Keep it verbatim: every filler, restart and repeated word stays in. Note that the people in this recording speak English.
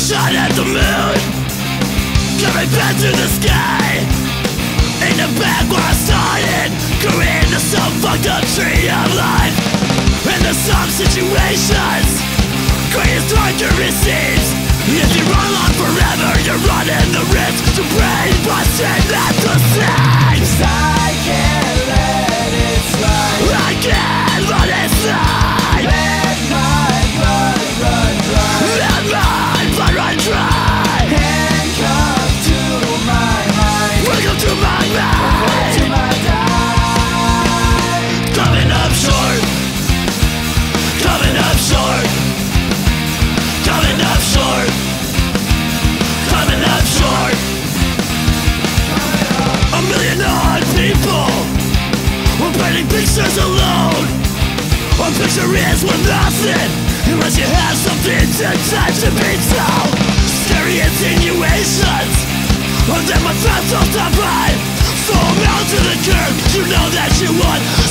shot at the moon, coming back to the sky. In the back where I started, grew into some fucked up tree of life. And there's some situations, greatest darker it seems. If you run on forever, you're running the risk to brain busting at the seams. I can't let it slide. I can't let it slide. Let my blood run dry. Let my blood run dry. Handcuffed to my mind. Welcome to my mind. To my die. Coming up short. Coming up short. Coming up short. Coming up short. A million odd people were painting pictures alone. One picture is worth nothing unless you have something to touch and be told. Scary insinuations, and then my thoughts don't stop right. Fall down to the curb, you know that you want